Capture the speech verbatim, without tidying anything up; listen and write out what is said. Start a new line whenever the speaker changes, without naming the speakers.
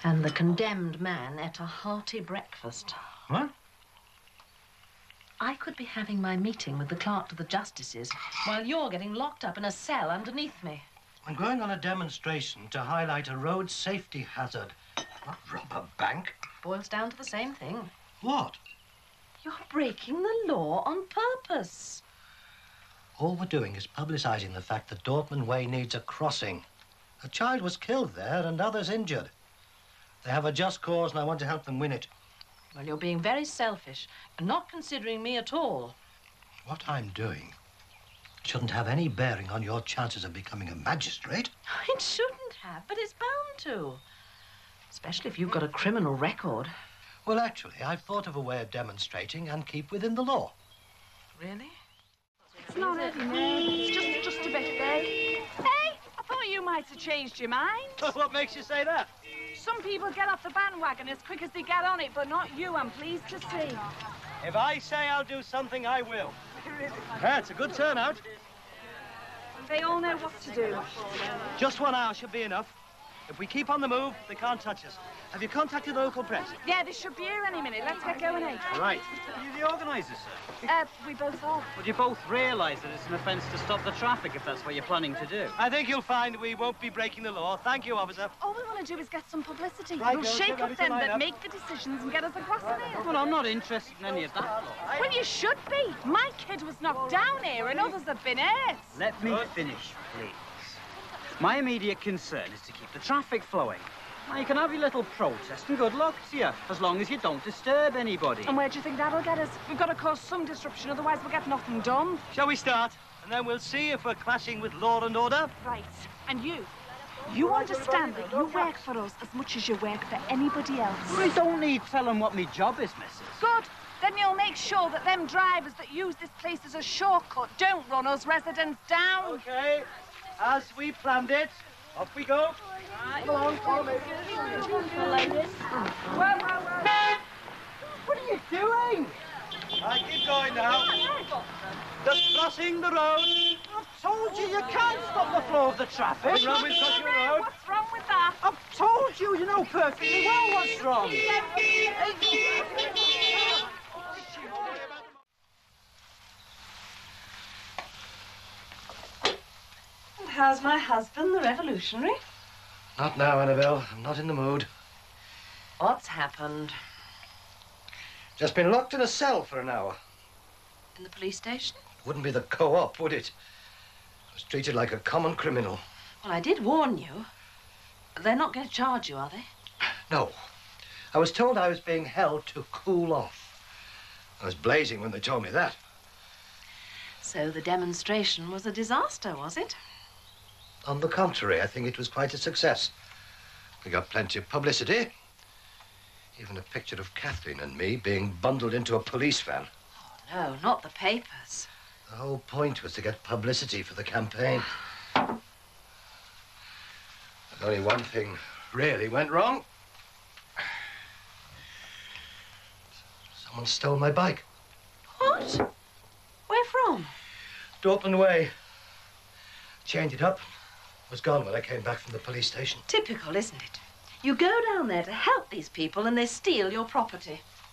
And the condemned man ate a hearty breakfast.
What?
I could be having my meeting with the clerk to the justices while you're getting locked up in a cell underneath me.
I'm going on a demonstration to highlight a road safety hazard, not rob a bank.
Boils down to the same thing.
What?
You're breaking the law on purpose.
All we're doing is publicising the fact that Dortmund Way needs a crossing. A child was killed there and others injured. They have a just cause and I want to help them win it.
Well, you're being very selfish and not considering me at all.
What I'm doing shouldn't have any bearing on your chances of becoming a magistrate.
It shouldn't have, but it's bound to. Especially if you've got a criminal record.
Well, actually, I've thought of a way of demonstrating and keep within the law.
Really?
It's not heavy, Ned. It's just, just a bit big. Hey, I thought you might have changed your mind.
What makes you say that?
Some people get off the bandwagon as quick as they get on it, but not you, I'm pleased to see.
If I say I'll do something, I will. Yeah, it's a good turnout.
They all know what to do.
Just one hour should be enough. If we keep on the move, they can't touch us. Have you contacted the local press?
Yeah, they should be here any minute. Let's get going, eh?
Right. Are you the organisers, sir?
Uh, we both are.
Would you both realise that it's an offence to stop the traffic if that's what you're planning to do?
I think you'll find we won't be breaking the law. Thank you, officer.
All we want to do is get some publicity.
Right,
It'll
girls,
shake
get
up
ready to
them
line
that
up.
make the decisions and get us across the nail.
Well, I'm not interested in any of that.
Well, you should be. My kid was knocked down here and others have been hurt.
Let me finish, please. My immediate concern is to keep the traffic flowing. Now, you can have your little protest and good luck to you, as long as you don't disturb anybody.
And where do you think that'll get us? We've got to cause some disruption, otherwise we'll get nothing done.
Shall we start? And then we'll see if we're clashing with law and order.
Right. And you? You understand that you work for us as much as you work for anybody else.
I don't need telling what my job is, missus.
Good. Then you'll make sure that them drivers that use this place as a shortcut don't run us residents down.
Okay. As we planned it, off we go. Come along, follow me.
What are you doing?
I keep going now. Just crossing the road.
I've told you, you can't stop the flow of the traffic.
What's wrong with crossing the road?
What's wrong with that?
I've told you, you know perfectly well what's wrong.
And how's my husband, the revolutionary?
Not now, Annabelle. I'm not in the mood.
What's happened?
Just been locked in a cell for an hour.
In the police station?
Wouldn't be the co-op, would it? I was treated like a common criminal.
Well, I did warn you. They're not going to charge you, are they?
No. I was told I was being held to cool off. I was blazing when they told me that.
So the demonstration was a disaster, was it?
On the contrary, I think it was quite a success. We got plenty of publicity. Even a picture of Catherine and me being bundled into a police van.
Oh, no, not the papers.
The whole point was to get publicity for the campaign. But only one thing really went wrong. Someone stole my bike.
What? Where from?
Dortmund Way. Chained it up. Was gone when I came back from the police station.
Typical, isn't it? You go down there to help these people and they steal your property.